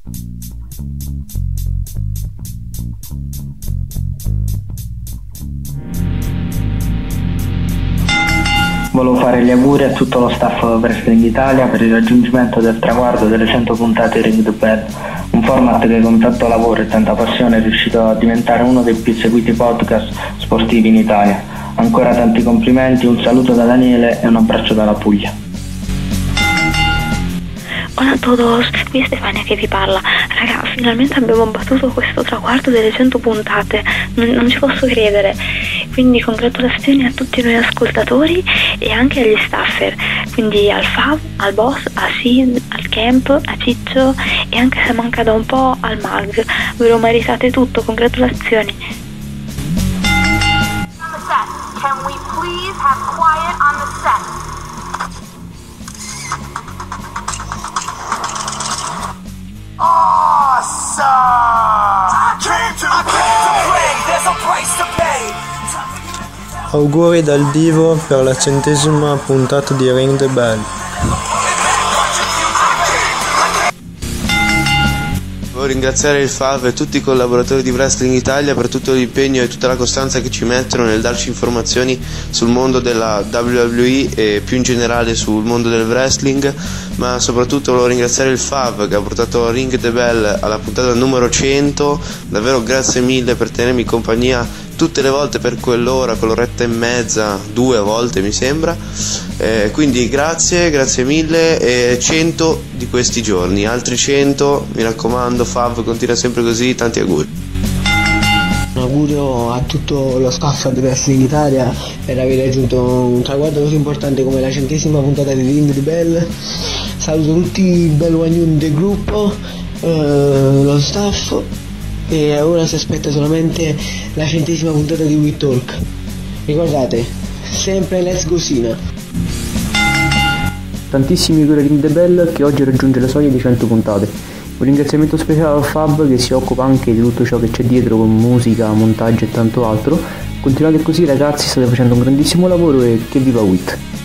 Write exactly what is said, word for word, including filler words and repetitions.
Volevo fare gli auguri a tutto lo staff Wrestling Italia per il raggiungimento del traguardo delle cento puntate di Ring the Bell, un format che con tanto lavoro e tanta passione è riuscito a diventare uno dei più seguiti podcast sportivi in Italia. Ancora tanti complimenti, un saluto da Daniele e un abbraccio dalla Puglia. Hola a todos, qui è Stefania che vi parla. Raga, finalmente abbiamo battuto questo traguardo delle cento puntate, non, non ci posso credere. Quindi congratulazioni a tutti noi ascoltatori e anche agli staffer, quindi al Fav, al Boss, a Sid, al Camp, a Ciccio e anche se manca da un po' al Mag. Ve lo meritate tutto, congratulazioni. Can we please have quiet on the set? Awesome! I came to, I came to play, there's a price to pay. Auguri dal vivo per la centesima puntata di Ring the Bell. Volevo ringraziare il Fav e tutti i collaboratori di Wrestling Italia per tutto l'impegno e tutta la costanza che ci mettono nel darci informazioni sul mondo della W W E e più in generale sul mondo del wrestling, ma soprattutto volevo ringraziare il Fav che ha portato Ring the Bell alla puntata numero cento. Davvero grazie mille per tenermi compagnia tutte le volte per quell'ora, quell'oretta e mezza, due volte mi sembra, eh, quindi grazie, grazie mille, e cento di questi giorni, altri cento, mi raccomando Fav, continua sempre così, tanti auguri. Un augurio a tutto lo staff di Wrestling Italia per aver raggiunto un traguardo così importante come la centesima puntata di Ring the Bell. Saluto tutti i Bell One Union del gruppo, eh, lo staff, e ora si aspetta solamente la centesima puntata di We Talk. Ricordate, sempre Let's Go Sina. Tantissimi auguri a Ring the Bell che oggi raggiunge la soglia di cento puntate. Un ringraziamento speciale al Fab che si occupa anche di tutto ciò che c'è dietro con musica, montaggio e tanto altro. Continuate così ragazzi, state facendo un grandissimo lavoro e che viva W I T!